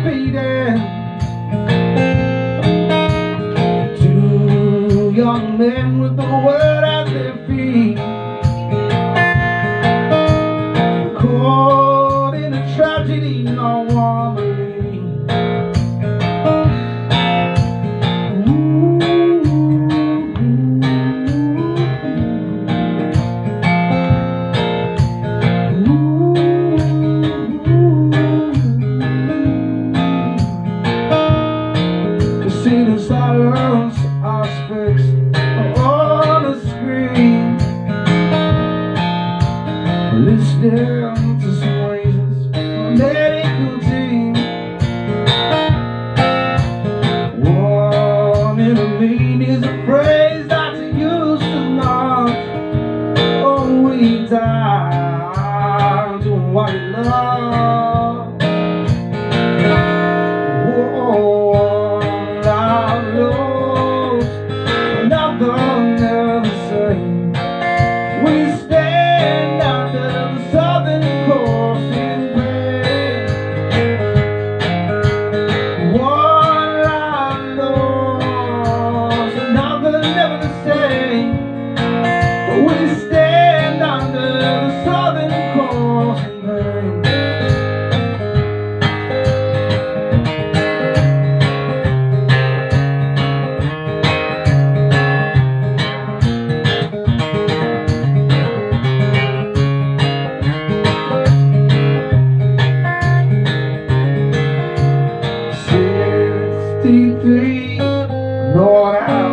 fading. Two young men with the world at their feet, caught in a tragedy no one believed. See the silence eyes fixed on the screen, listening to some voices from a medical team. One in a mean is a phrase that you used to know. Oh, we die doing what we love. Never the same. We stand under the southern coursing rain. One life lost, another never the same. We stand under the southern coursing rain. North